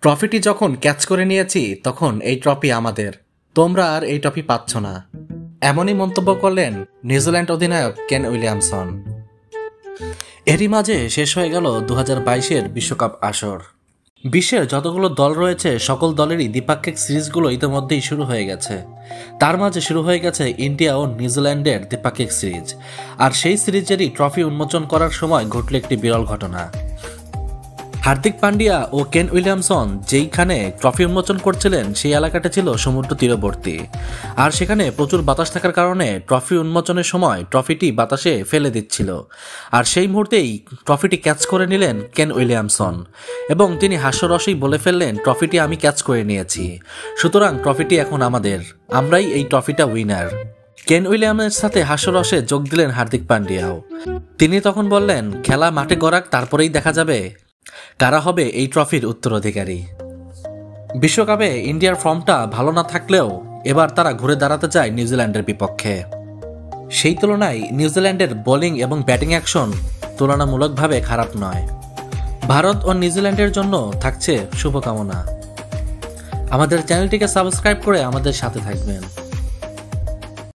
ট্রফিটি যখন ক্যাচ করে নিয়েছি তখন এই ট্রফি আমাদের, তোমরা আর এই ট্রফি পাচ্ছ না, এমনই মন্তব্য করলেন নিউজিল্যান্ড অধিনায়ক কেন উইলিয়ামসন। এরই মাঝে শেষ হয়ে গেল 2022-এর বিশ্বকাপ আসর। বিশ্বের যতগুলো দল রয়েছে সকল দলেরই দ্বিপাক্ষিক সিরিজগুলো ইতিমধ্যেই শুরু হয়ে গেছে। তার মাঝে শুরু হয়ে গেছে ইন্ডিয়া ও নিউজিল্যান্ডের দ্বিপাক্ষিক সিরিজ, আর সেই সিরিজেরই ট্রফি উন্মোচন করার সময় ঘটল একটি বিরল ঘটনা। হার্দিক পান্ডিয়া ও কেন উইলিয়ামসন যেইখানে ট্রফি উন্মোচন করছিলেন সেই এলাকাটা ছিল সমুদ্র তীরবর্তী, আর সেখানে প্রচুর বাতাস থাকার কারণে ট্রফি উন্মোচনের সময় ট্রফিটি বাতাসে ফেলে দিচ্ছিল। আর সেই মুহূর্তেই ট্রফিটি ক্যাচ করে নিলেন কেন উইলিয়ামসন এবং তিনি হাস্যরসেই বলে ফেললেন, ট্রফিটি আমি ক্যাচ করে নিয়েছি, সুতরাং ট্রফিটি এখন আমাদের, আমরাই এই ট্রফিটা উইনার। কেন উইলিয়ামসের সাথে হাস্যরসে যোগ দিলেন হার্দিক পান্ডিয়াও। তিনি তখন বললেন, খেলা মাঠে গড়াক, তারপরেই দেখা যাবে কারা হবে এই ট্রফির উত্তরাধিকারী। বিশ্বকাপে ইন্ডিয়ার ফর্মটা ভালো না থাকলেও এবার তারা ঘুরে দাঁড়াতে চায় নিউজিল্যান্ডের বিপক্ষে। সেই তুলনায় নিউজিল্যান্ডের বোলিং এবং ব্যাটিং অ্যাকশন তুলনামূলকভাবে খারাপ নয়। ভারত ও নিউজিল্যান্ডের জন্য থাকছে শুভকামনা। আমাদের চ্যানেলটিকে সাবস্ক্রাইব করে আমাদের সাথে থাকবেন।